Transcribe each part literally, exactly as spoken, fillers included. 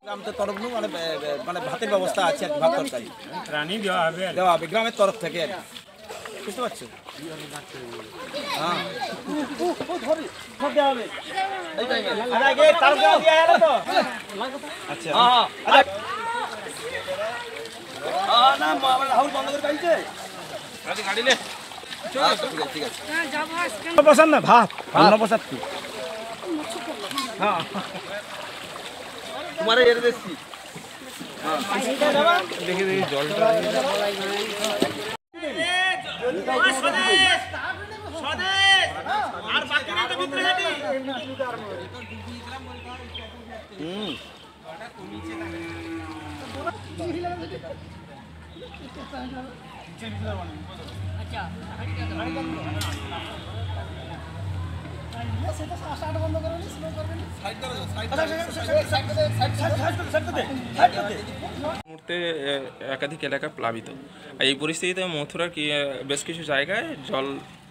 গ্রামের তরফ মানে মানে ভাতের ব্যবস্থা আছে, ভাত তরকারি প্রাণী দেওয়া হবে দেওয়া হবে গ্রামের তরফ থেকে, বুঝতে পারছো? হ্যাঁ আচ্ছা না রাহুল বন্ধ করে গাড়িতে গাড়ি নে ঠিক আছে বসান না ভাত ভালো বসাত কি হ্যাঁ তোমার এর দেখছি দেখে দেখি জলটা আর বাকি তো ভিতরে হেঁটে হুম আচ্ছা মুহূর্তে একাধিক এলাকা প্লাবিত। এই পরিস্থিতিতে মথুরার কি বেশ কিছু জায়গায় জল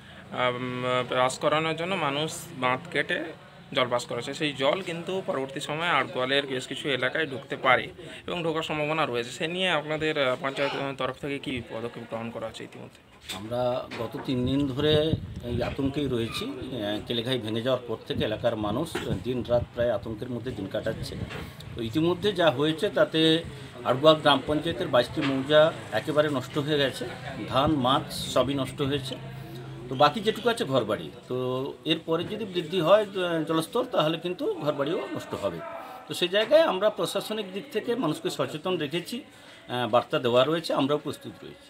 পাস করানোর জন্য মানুষ বাঁধ কেটে জল পাস করেছে। সেই জল কিন্তু পরবর্তী সময়ে আড়গোয়ালের বেশ কিছু এলাকায় ঢুকতে পারে এবং ঢোকার সম্ভাবনা রয়েছে। সে নিয়ে আপনাদের পঞ্চায়েত তরফ থেকে কী পদক্ষেপ গ্রহণ করা হচ্ছে ইতিমধ্যে? আমরা গত তিন দিন ধরে এই আতঙ্কেই রয়েছি। কেলেঘাই ভেঙে যাওয়ার পর থেকে এলাকার মানুষ দিন রাত প্রায় আতঙ্কের মধ্যে দিন কাটাচ্ছে। তো ইতিমধ্যে যা হয়েছে তাতে আড়গোয়া গ্রাম পঞ্চায়েতের বাইশটি মৌজা একেবারে নষ্ট হয়ে গেছে, ধান মাছ সবই নষ্ট হয়েছে। তো বাকি যেটুকু আছে ঘরবাড়ি, তো এরপরে যদি বৃদ্ধি হয় জলস্তর তাহলে কিন্তু ঘরবাড়িও নষ্ট হবে। তো সেই জায়গায় আমরা প্রশাসনিক দিক থেকে মানুষকে সচেতন রেখেছি, বার্তা দেওয়া রয়েছে, আমরাও প্রস্তুত রয়েছি।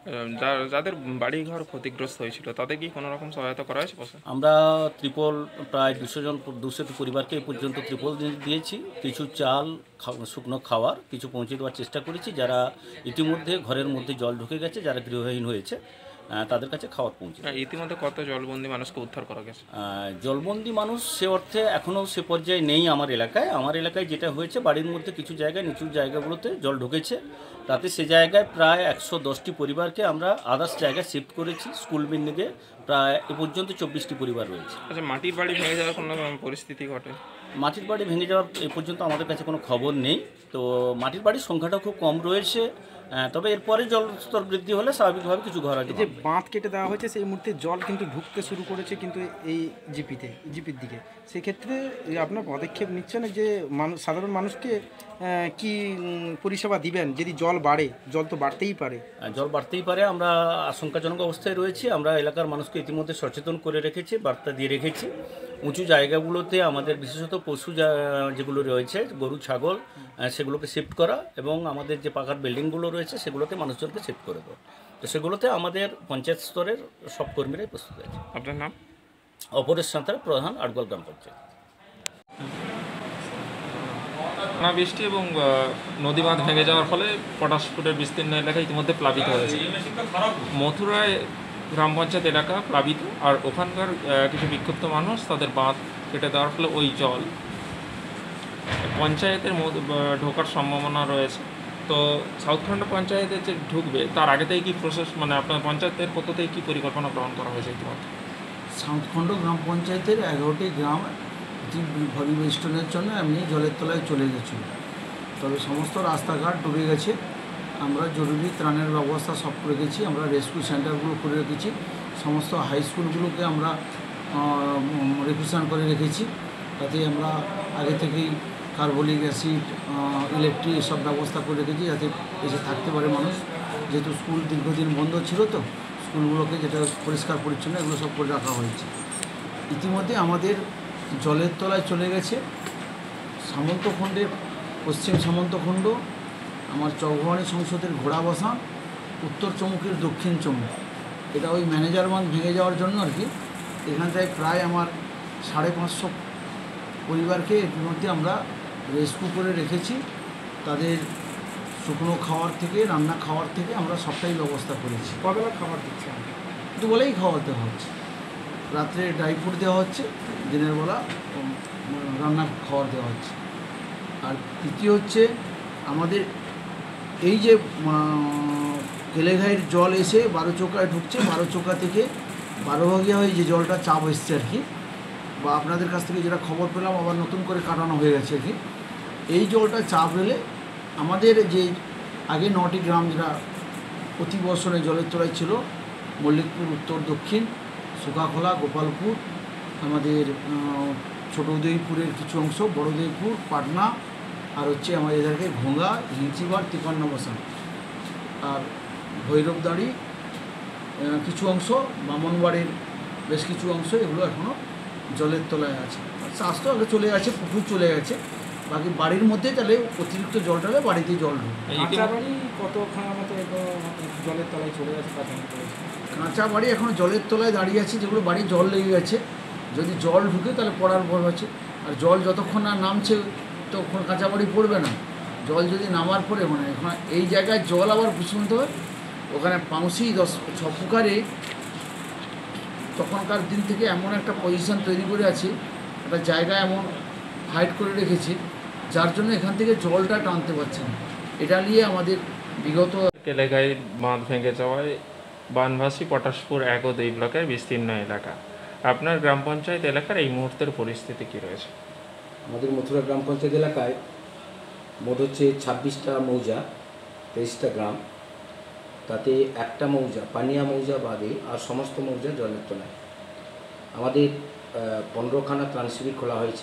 যাদের বাড়ি ঘর ক্ষতিগ্রস্ত হয়েছিল তাদের কি কোনো রকম সহায়তা করা হয়েছে? আমরা ত্রিপল প্রায় দুশো জন দুশোটি পরিবারকে এই পর্যন্ত ত্রিপল দিয়েছি, কিছু চাল শুকনো খাওয়ার কিছু পৌঁছে দেওয়ার চেষ্টা করেছি। যারা ইতিমধ্যে ঘরের মধ্যে জল ঢুকে গেছে, যারা গৃহহীন হয়েছে তাদের কাছে খাওয়ার পৌঁছে। ইতিমধ্যে কত জলবন্দী মানুষকে উদ্ধার করা গেছে? জলবন্দী মানুষ সে অর্থে এখনও সে পর্যায়ে নেই আমার এলাকায়। আমার এলাকায় যেটা হয়েছে, বাড়ির মধ্যে কিছু জায়গায় নিচু জায়গাগুলোতে জল ঢুকেছে, তাতে সে জায়গায় প্রায় একশো দশটি পরিবারকে আমরা আদার্স জায়গায় শিফট করেছি। স্কুল বিল্ডিংয়ে প্রায় এ পর্যন্ত চব্বিশটি পরিবার রয়েছে। আচ্ছা, মাটির বাড়ি ভেঙে যাওয়ার কোনো পরিস্থিতি ঘটে? মাটির বাড়ি ভেঙে যাওয়ার এ পর্যন্ত আমাদের কাছে কোনো খবর নেই। তো মাটির বাড়ির সংখ্যাটা খুব কম রয়েছে, তবে এরপরে জলস্তর বৃদ্ধি হলে স্বাভাবিকভাবে কিছু ঘর আছে। যে বাঁধ কেটে দেওয়া হয়েছে সেই মুহূর্তে জল কিন্তু ঢুকতে শুরু করেছে কিন্তু এই জিপিতে জিপির দিকে। সেক্ষেত্রে আপনার পদক্ষেপ নিচ্ছেন যে মানুষ সাধারণ মানুষকে কি পরিষেবা দিবেন যদি জল বাড়ে? জল তো বাড়তেই পারে, জল বাড়তেই পারে। আমরা আশঙ্কাজনক অবস্থায় রয়েছি। আমরা এলাকার মানুষকে ইতিমধ্যে সচেতন করে রেখেছি, বার্তা দিয়ে রেখেছি। উঁচু জায়গাগুলোতে আমাদের বিশেষত পশু যেগুলো রয়েছে, গরু ছাগল, সেগুলোকে শিফট করা এবং আমাদের যে পাকার বিল্ডিংগুলো রয়েছে সেগুলোতে মানুষজনকে শিফট করে দেওয়া। তো সেগুলোতে আমাদের পঞ্চায়েত স্তরের সব কর্মীরাই প্রস্তুত আছে। আপনার নাম? অপরেশ সাঁতরা, প্রধান, আড়গোয়াল গ্রাম পঞ্চায়েত। বৃষ্টি এবং নদী বাঁধ ভেঙে যাওয়ার ফলে পটাশ ফুটের বিস্তীর্ণ এলাকা ইতিমধ্যে প্লাবিত হয়েছে। মথুরায় গ্রাম পঞ্চায়েত এলাকা প্লাবিত, আর ওখানকার কিছু বিক্ষুব্ধ মানুষ তাদের বাঁধ কেটে দেওয়ার ফলে ওই জল পঞ্চায়েতের ঢোকার সম্ভাবনা রয়েছে। তো সাউথখণ্ড পঞ্চায়েতে যে ঢুকবে তার আগে থেকে কী প্রসেস, মানে আপনার পঞ্চায়েতের পক্ষ থেকে কী পরিকল্পনা গ্রহণ করা হয়েছে ইতিমধ্যে? সাউথখণ্ড গ্রাম পঞ্চায়েতের এগারোটি গ্রাম ভূমিবেষ্টনের জন্য এমনি জলের তলায় চলে গেছিল, তবে সমস্ত রাস্তাঘাট ডুবে গেছে। আমরা জরুরি ত্রাণের ব্যবস্থা সব করে গেছি। আমরা রেস্কিউ সেন্টারগুলো করে রেখেছি, সমস্ত হাই স্কুলগুলোকে আমরা রিকুইশন করে রেখেছি, তাতে আমরা আগে থেকেই কার্বলিক অ্যাসিড, ইলেকট্রিক এসব ব্যবস্থা করে রেখেছি যাতে এসে থাকতে পারে মানুষ। যেহেতু স্কুল দীর্ঘদিন বন্ধ ছিল, তো স্কুলগুলোকে যেটা পরিষ্কার পরিচ্ছন্ন এগুলো সব করে রাখা হয়েছে। ইতিমধ্যে আমাদের জলের তলায় চলে গেছে সামন্তখণ্ডের পশ্চিম সামন্তখণ্ড, আমার চৌভবানী সংসদের ঘোড়া বসা, উত্তর চমুকের দক্ষিণ চমুক। এটা ওই ম্যানেজার বাঁধ ভেঙে যাওয়ার জন্য আর কি। এখানটায় প্রায় আমার সাড়ে পাঁচশো পরিবারকে এর মধ্যে আমরা রেস্কিউ করে রেখেছি। তাদের শুকনো খাওয়ার থেকে রান্না খাওয়ার থেকে আমরা সবটাই ব্যবস্থা করেছি। কবেলা খাবার দিচ্ছে? দুবেলাই খাওয়ার দেওয়া হচ্ছে, রাত্রে ড্রাই ফ্রুট দেওয়া হচ্ছে, দিনের বেলা রান্নার খাবার দেওয়া হচ্ছে। আর তৃতীয় হচ্ছে আমাদের এই যে কেলেঘাইয়ের জল এসে বারোচোকায় ঢুকছে, বারোচোকা থেকে বারোভাগিয়া হয়ে যে জলটা চাপ এসছে আর কি, বা আপনাদের কাছ থেকে যেটা খবর পেলাম আবার নতুন করে কাটানো হয়ে গেছে আর কি। এই জলটা চাপ এলে আমাদের যে আগে নটি গ্রাম যেটা প্রতি বছরে জলের তলায় ছিল, মল্লিকপুর উত্তর দক্ষিণ, সুখাখোলা, গোপালপুর, আমাদের ছোটো উদয়পুরের কিছু অংশ, বড় উদয়পুর, পাটনা, আর হচ্ছে আমাদের এদেরকে ঘোঙ্গা, হিংচিবার, তিপান্ন বসান, আর ভৈরবদাড়ি কিছু অংশ, বামনবাড়ির বেশ কিছু অংশ, এগুলো এখনও জলের তলায় আছে। চাষ তো আগে চলে গেছে, পুকুর চলে গেছে, বাকি বাড়ির মধ্যে তাহলে অতিরিক্ত জল টালে বাড়িতে জল ঢুকে। কাঁচা বাড়ি কতখানা মতো জলের তলায় চলে গেছে? কাঁচা বাড়ি এখন জলের তলায় দাঁড়িয়ে আছে, যেগুলো বাড়ি জল লেগে গেছে, যদি জল ঢুকে তাহলে পড়ার ভয় আছে। আর জল যতক্ষণ না নামছে ততক্ষণ কাঁচা বাড়ি পড়বে না। জল যদি নামার পরে মানে এখন এই জায়গায় জল আবার শুনতে হয়, ওখানে পাউসি দশ ছ পুকারে তখনকার দিন থেকে এমন একটা পজিশন তৈরি করে আছে, একটা জায়গা এমন হাইট করে রেখেছে, যার জন্য এখান থেকে জলটা টানতে পারছে না। এটা নিয়ে আমাদের বিগত এলাকায় বাঁধ ভেঙে যাওয়ায় বানভাসী পটাশপুর এক ও দুই ব্লকের বিস্তীর্ণ এলাকা। আপনার গ্রাম পঞ্চায়েত এলাকার এই মুহূর্তের পরিস্থিতি কী রয়েছে? আমাদের মথুরা গ্রাম পঞ্চায়েত এলাকায় মোট হচ্ছে ছাব্বিশটা মৌজা, তেইশটা গ্রাম, তাতে একটা মৌজা পানিয়া মৌজা বাদে আর সমস্ত মৌজা জলের তলায়। আমাদের পনেরোখানা ত্রাণ শিবির খোলা হয়েছে।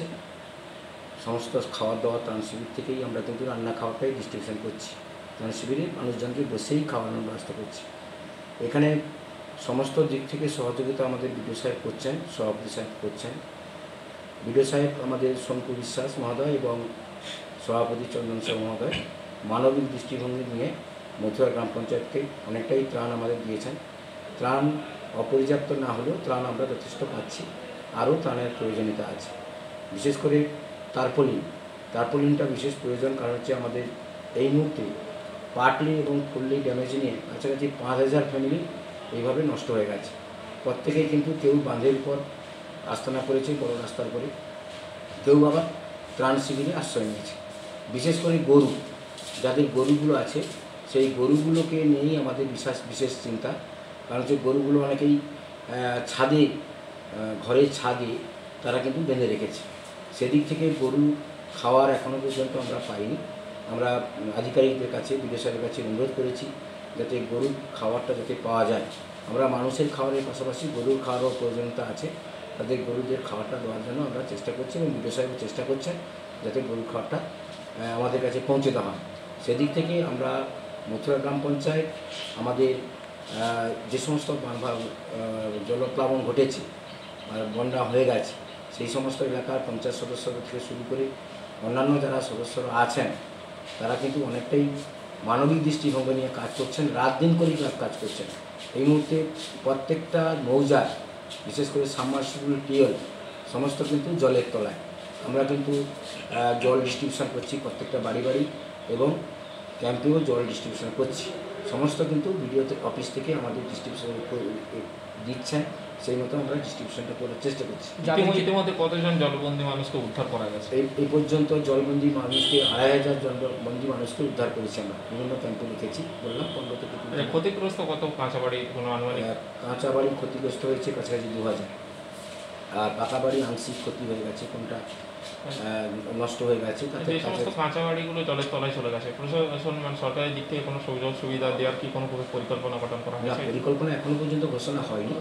সমস্ত খাওয়া দাওয়া ত্রাণ শিবির থেকেই আমরা কিন্তু রান্না খাওয়াটাই ডিস্ট্রিবিউশন করছি। ত্রাণ শিবিরে মানুষজনকে বসেই খাওয়ানোর ব্যবস্থা করছি। এখানে সমস্ত দিক থেকে সহযোগিতা আমাদের বিডিও সাহেব করছেন, সভাপতি সাহেব করছেন। বিডিও সাহেব আমাদের শঙ্কু বিশ্বাস মহোদয় এবং সভাপতি চন্দন সাহ মহোদয় মানবিক দৃষ্টিভঙ্গি নিয়ে মথুরা গ্রাম পঞ্চায়েতকে অনেকটাই ত্রাণ আমাদের দিয়েছেন। ত্রাণ অপর্যাপ্ত না হলেও ত্রাণ আমরা যথেষ্ট পাচ্ছি, আরও ত্রাণের প্রয়োজনীয়তা আছে। বিশেষ করে তারপলিন তারপলিনটা বিশেষ প্রয়োজন, কারণ হচ্ছে আমাদের এই মুহূর্তে পাটলি এবং ফুললি ড্যামেজ নিয়ে কাছাকাছি পাঁচ হাজার ফ্যামিলি এইভাবে নষ্ট হয়ে গেছে। প্রত্যেকেই কিন্তু কেউ বাঁধের উপর আস্তানা করেছে বড় রাস্তার করে, কেউ আবার ত্রাণ শিবিরে আশ্রয় নিয়েছে। বিশেষ করে গরু, যাদের গরুগুলো আছে সেই গরুগুলোকে নিয়েই আমাদের বিশেষ বিশেষ চিন্তা, কারণ হচ্ছে গরুগুলো অনেকেই ছাদে, ঘরের ছাদে তারা কিন্তু বেঁধে রেখেছে। সেদিক থেকে গরু খাওয়ার এখনও পর্যন্ত আমরা পাইনি। আমরা আধিকারিকদের কাছে, বিডিও সাহেবের কাছে অনুরোধ করেছি যাতে গরুর খাবারটা যাতে পাওয়া যায়। আমরা মানুষের খাবারের পাশাপাশি গরুর খাওয়ারও প্রয়োজনীয়তা আছে, তাদের গরুদের খাবারটা দেওয়ার জন্য আমরা চেষ্টা করছি এবং বিডিও সাহেব চেষ্টা করছেন যাতে গরুর খাবারটা আমাদের কাছে পৌঁছে দেওয়া হয়। সেদিক থেকে আমরা মথুরা গ্রাম পঞ্চায়েত আমাদের যে সমস্ত জলপ্লাবন ঘটেছে, বন্যা হয়ে গেছে, সেই সমস্ত এলাকার পঞ্চায়েত সদস্য থেকে শুরু করে অন্যান্য যারা সদস্যরা আছেন তারা কিন্তু অনেকটাই মানবিক দৃষ্টিভঙ্গি নিয়ে কাজ করছেন, রাত দিন করেই কাজ করছেন। এই মুহূর্তে প্রত্যেকটা মৌজা, বিশেষ করে সাবমার্সিবল টিউবওয়েল সমস্ত কিন্তু জলের তলায়। আমরা কিন্তু জল ডিস্ট্রিবিউশন করছি প্রত্যেকটা বাড়ি বাড়ি এবং ক্যাম্পেও জল ডিস্ট্রিবিউশন করছি। সমস্ত কিন্তু বিডিও অফিস থেকে আমাদের ডিস্ট্রিবিউশন দিচ্ছেন, সেই মতো আমরা ডিস্ট্রিবিউশনটা করার চেষ্টা করছি। ইতিমধ্যে কতজন জলবন্দী মানুষকে উদ্ধার করা গেছে? এই এই পর্যন্ত জলবন্দী মানুষকে আড়াই হাজার জলবন্দী মানুষকে উদ্ধার করেছি আমরা, বিভিন্ন ক্যাম্পে লিখেছি, বললাম পনেরো থেকে ক্ষতিগ্রস্ত কত কাঁচা বাড়ি? কোনো আনুমানিক কাঁচা বাড়ি ক্ষতিগ্রস্ত হয়েছে কাছাকাছি দু হাজার, আর পাকা বাড়ি আংশিক ক্ষতি হয়ে গেছে, কোনটা নষ্ট হয়ে গেছে। এই সমস্ত কাঁচা বাড়িগুলো জলের তলায় চলে গেছে, প্রশাসন মানে সরকারের দিক থেকে কোনো সুযোগ সুবিধা দেওয়ার কি কোনো পরিকল্পনা গঠন করা হয়েছে? পরিকল্পনা এখনও পর্যন্ত ঘোষণা হয়নি,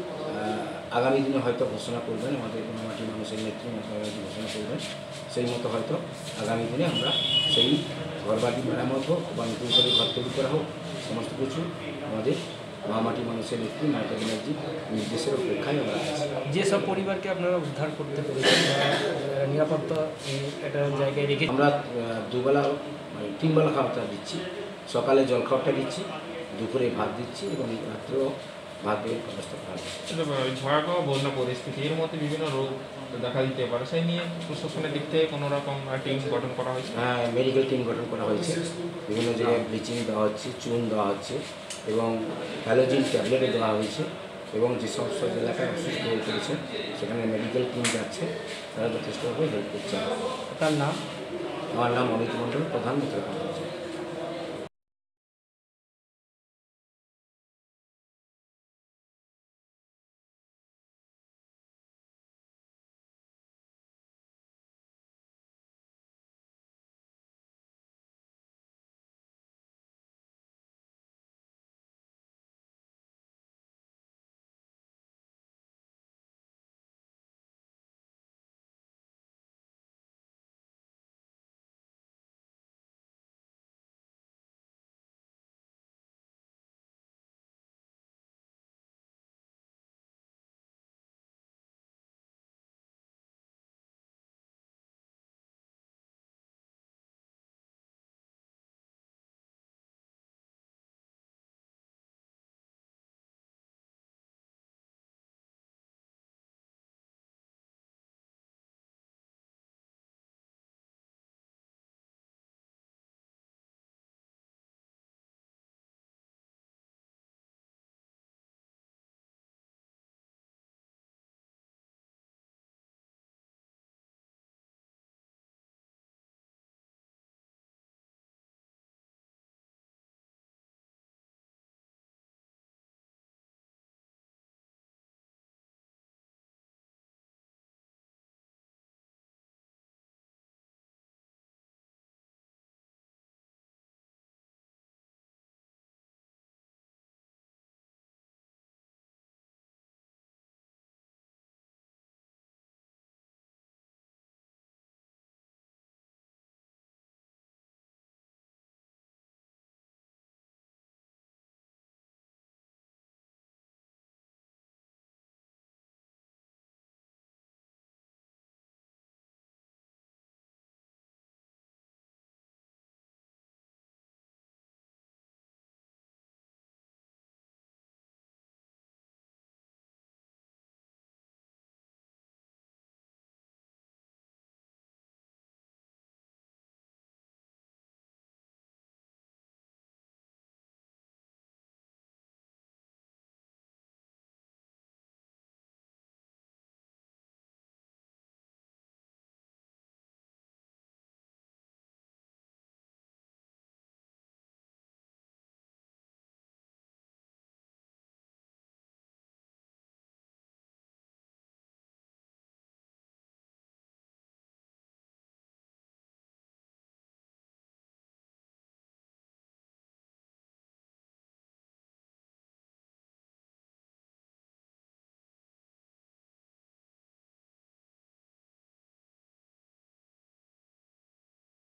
আগামী দিনে হয়তো ঘোষণা করবেন আমাদের মাটি মানুষের নেত্রী মহারাজি ঘোষণা করবেন, সেই মতো হয়তো আগামী দিনে আমরা সেই ঘরবাড়ি মেরামত হোক বা নতুন করে ঘর তৈরি করা হোক, সমস্ত কিছু আমাদের মহামাটি মানুষের নেত্রী মমতা ব্যানার্জির নির্দেশের অপেক্ষায় আমরা আছি। যেসব পরিবারকে আপনারা উদ্ধার করতে পেরেছেন, নিরাপত্তা একটা জায়গায় রেখে আমরা দুবেলা মানে তিনবেলা খাবারটা দিচ্ছি, সকালে জল খাবারটা দিচ্ছি, দুপুরে ভাত দিচ্ছি এবং রাত্রেও ভাত দিয়ে ব্যবস্থা করা হয়। ভয়াবহ বন্যা পরিস্থিতি, এর মধ্যে বিভিন্ন রোগ দেখা দিতে পারে, সেই নিয়ে প্রশাসনের দিক থেকে কোনো রকম টিম গঠন করা হয়েছে? হ্যাঁ, মেডিকেল টিম গঠন করা হয়েছে, বিভিন্ন জায়গায় ব্লিচিং দেওয়া হচ্ছে, চুন দেওয়া হচ্ছে এবং হ্যালোজিন ট্যাবলেটও দেওয়া হয়েছে এবং যে সমস্ত এলাকায় অসুস্থ হয়ে পড়েছে সেখানে মেডিকেল টিম যাচ্ছে, তারা যথেষ্টভাবে হেল্প করছে। তার নাম? আমার নাম অমিত মণ্ডল, প্রধান মথুরা গ্রাম পঞ্চায়েত।